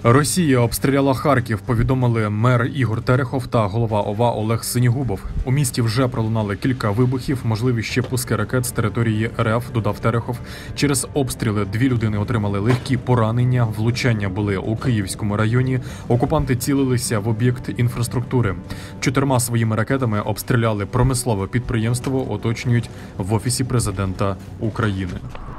Росія обстріляла Харків, повідомили мер Ігор Терехов та голова ОВА Олег Синігубов. У місті вже пролунали кілька вибухів, можливі ще пуски ракет з території РФ, додав Терехов. Через обстріли 2 людини отримали легкі поранення, влучання були у Київському районі. Окупанти цілилися в об'єкт інфраструктури. 4 своїми ракетами обстріляли промислове підприємство, уточнюють в Офісі президента України.